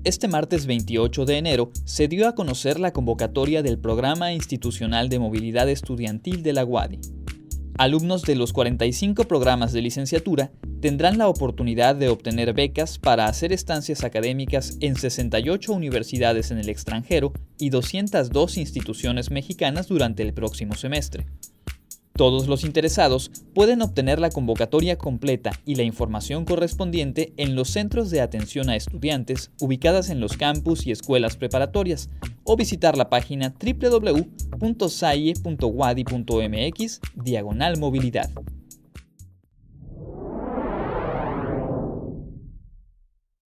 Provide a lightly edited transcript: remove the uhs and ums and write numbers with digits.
Este martes 28 de enero se dio a conocer la convocatoria del Programa Institucional de Movilidad Estudiantil de la UADY. Alumnos de los 45 programas de licenciatura tendrán la oportunidad de obtener becas para hacer estancias académicas en 68 universidades en el extranjero y 202 instituciones mexicanas durante el próximo semestre. Todos los interesados pueden obtener la convocatoria completa y la información correspondiente en los centros de atención a estudiantes ubicadas en los campus y escuelas preparatorias o visitar la página www.saie.wadi.mx/movilidad.